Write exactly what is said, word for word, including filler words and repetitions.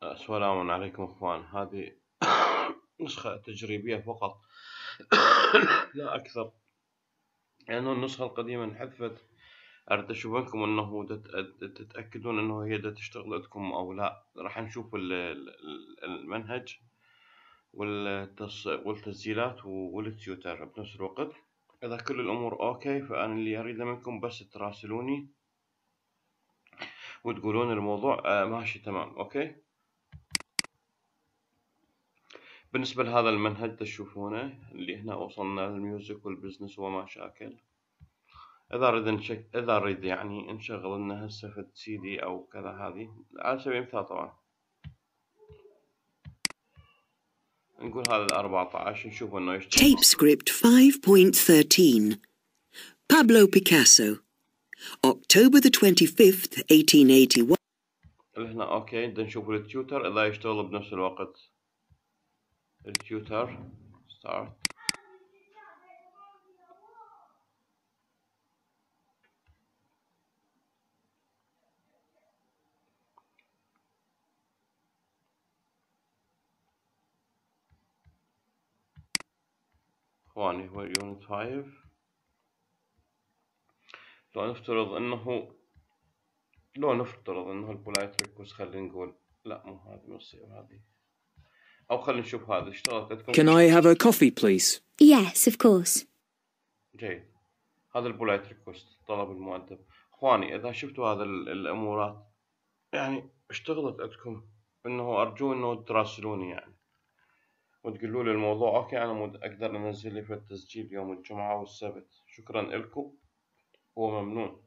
السلام عليكم اخوان. هذه نسخة تجريبية فقط لا اكثر، لانه يعني النسخة القديمة انحذفت. أردت أشوف منكم أنه تتأكدون أنه هي دا تشتغل عندكم أو لا. راح نشوف المنهج والتسجيلات والتيوتر بنفس الوقت. إذا كل الأمور أوكي، فأنا اللي أريده منكم بس تراسلوني وتقولون الموضوع آه ماشي تمام. أوكي، بالنسبة لهذا المنهج تشوفونه اللي هنا وصلنا للميوزك والبزنس ومشاكل. إذا أريد نشك... إذا أريد يعني نشغل لنا هسه فد سي دي أو كذا، هذه على سبيل المثال طبعا نقول هذا الأربعة نشوف إنه يشتغل. Tape script five point thirteen. Pablo Picasso, October the twenty-fifth, eighteen eighty-one. هنا أوكي، بدنا نشوف التيوتر إذا يشتغل بنفس الوقت. التيوتر start. إخواني هو يونت فايف. لو نفترض إنه لو نفترض إنه البولايت ريكوست، خلينا نقول لا مو هذه، مو تصير هذه، أو خلينا نشوف هذا اشتغلت عندكم. Can I have a coffee please? Yes, of course. جيد، هذا البولايت ريكوست طلب المؤدب. إخواني إذا شفتوا هذا الأمورات يعني اشتغلت عندكم، إنه أرجو إنه تراسلوني يعني وتقولوا لي الموضوع أوكي، أنا أقدر أنزل لي في التسجيل يوم الجمعة والسبت. شكرا لكم وممنون.